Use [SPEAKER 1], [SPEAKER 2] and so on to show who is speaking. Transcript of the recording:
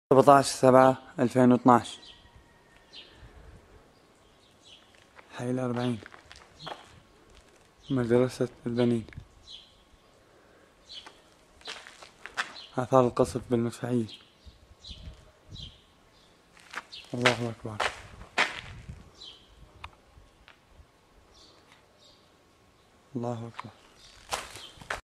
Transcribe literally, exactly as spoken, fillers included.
[SPEAKER 1] سبعتاشر سبعة ألفين واثناعش. حي الأربعين، مدرسة البنين. آثار القصف بالمدفعية. الله أكبر. الله أكبر.